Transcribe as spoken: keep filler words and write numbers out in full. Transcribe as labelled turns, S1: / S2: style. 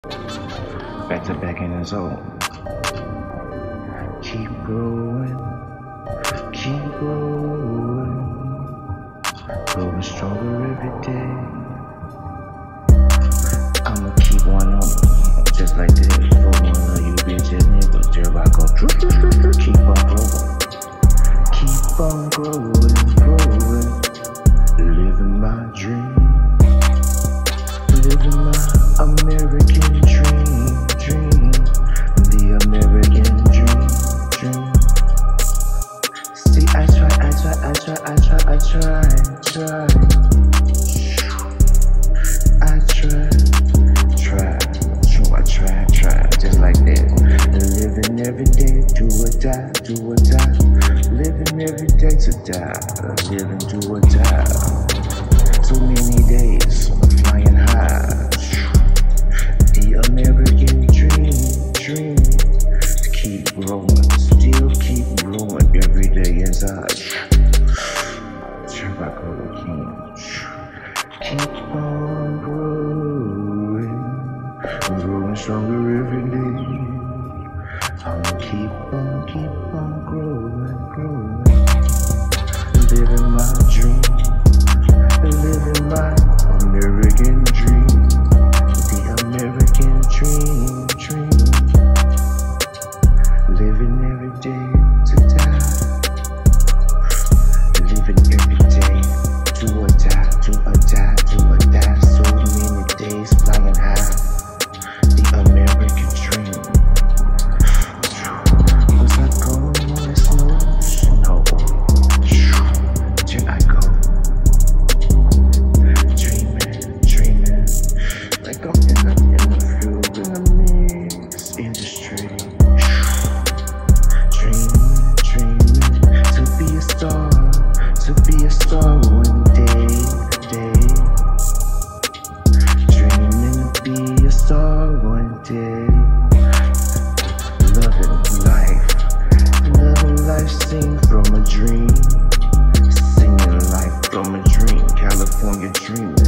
S1: Back to back in the zone. Keep growing, keep growing, growing stronger every day. I'ma keep one on me, just like this. For one of you bitches niggas, there I go. Keep on growing, keep on growing, growing, living my dream, living my American dream, dream, the American dream, dream. See, I try, I try, I try, I try, I try, try, I try, try, so I try, try, just like that. Living every day, do or die, do or die. Living every day to die, living do or die. Too many days, flying high. The American dream, dream, keep growing, still keep growing every day inside. Here I go again. Keep on growing, growing stronger every day. I'ma keep on, keep on growing, growing, living my dream, living my American dream, the American dream, dream, living every day to die, living every day, do or die, do or die, do or die, so many days flying high, the American dream. Was I going on this nose? No. Here I go. Dreaming, dreaming, like I'm in the, in the field, in the mix industry. Dreaming, dreaming, to be a star, to be a star one day, day. Dreaming to be a star one day. Loving life, loving life, sing from a dream, singing life from a dream, California dream.